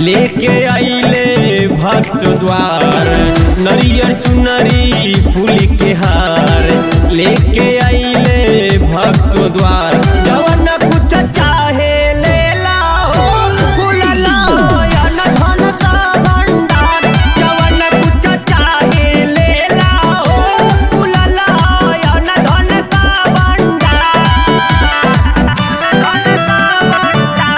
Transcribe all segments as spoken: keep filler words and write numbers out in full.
लेके आइले भक्त द्वार, नरियर चुनरी फूल के हार लेके आइले भक्त द्वार। जवन कुछ चाहे ले लाओ, फूल लाओ या न धन का भंडार। जवन कुछ चाहे ले लाओ, फूल लाओ या न धन का भंडार। धन का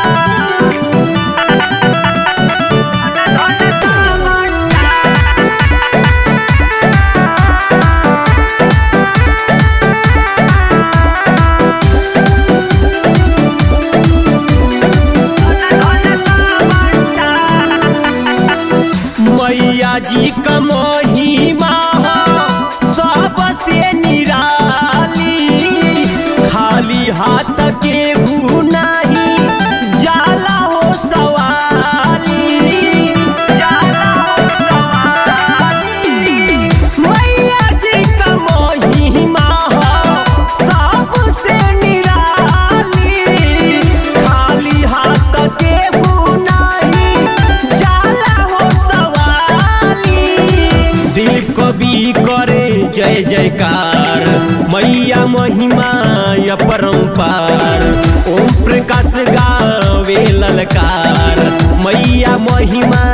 मैया जी का महिमा सबसे निराली, खाली हाथ के नहीं जाला हो सवाली, जाला हो सवाली। मैया जी का महिमा सबसे निराली, खाली हाथ के कवि करे जय जयकार, मैया महिमा अपरंपार। ओम प्रकाश गावे ललकार, मैया महिमा